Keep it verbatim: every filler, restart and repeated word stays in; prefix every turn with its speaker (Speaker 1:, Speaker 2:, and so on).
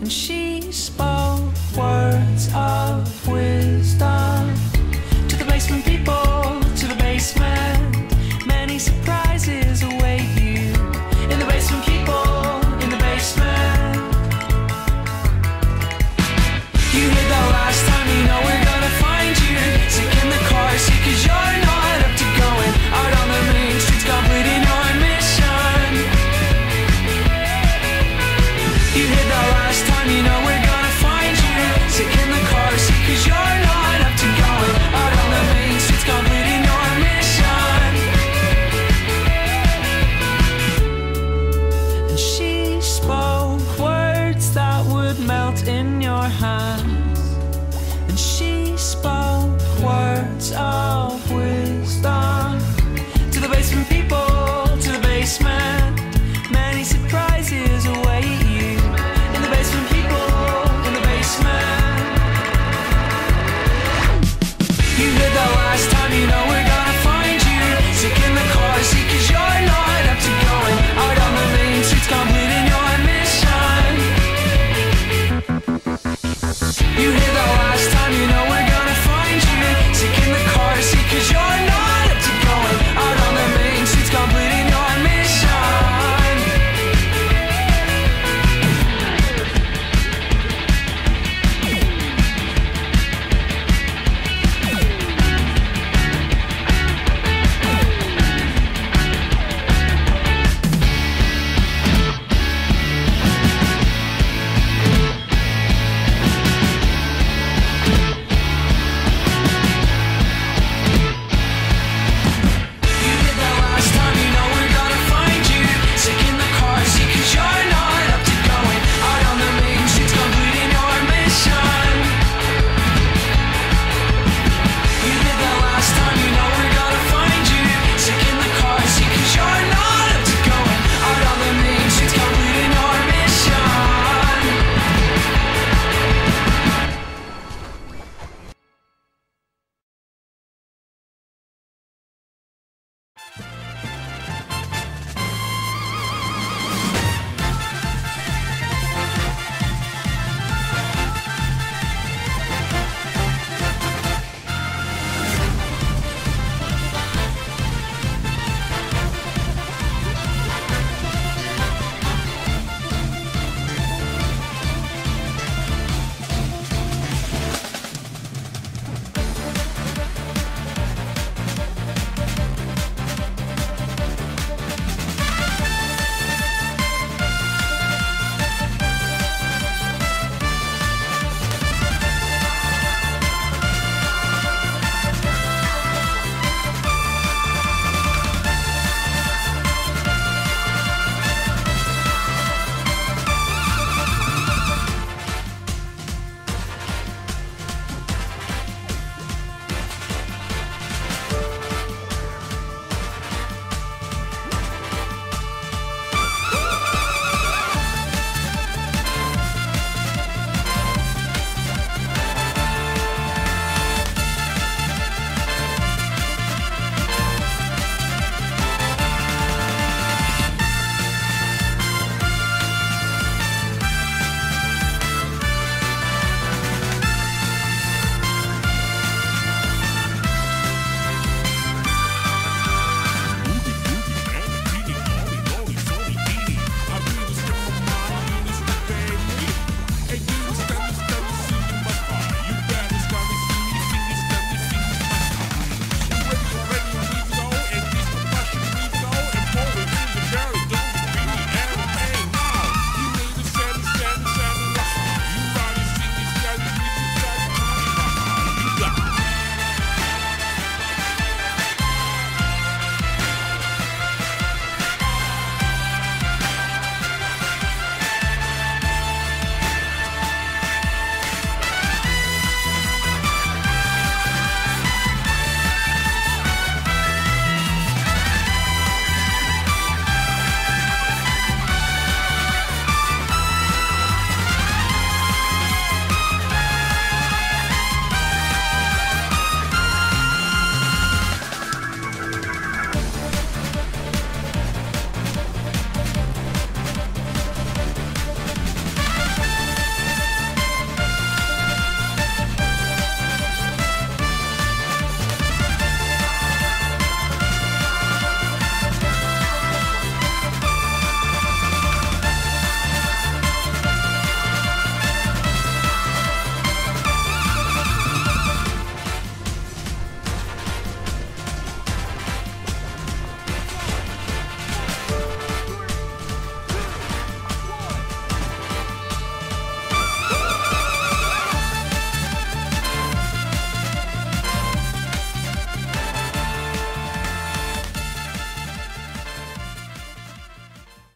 Speaker 1: and she spoke words of wisdom to the basement people, to the basement. Many surprises await you in the basement, people, in the basement. You heard that last time, you know we're gonna find you sick in the car seat, cause you're not up to going out on the main streets, completing your mission. You heard that last time, you know we're gonna find you sick in the car seat, cause you're not up to going out on the main streets, completing your mission. And she spoke words that would melt in your hands, and she spoke words of wisdom to the basement people, to the basement. Many surprises await you in the basement, people, in the basement. You heard that last time.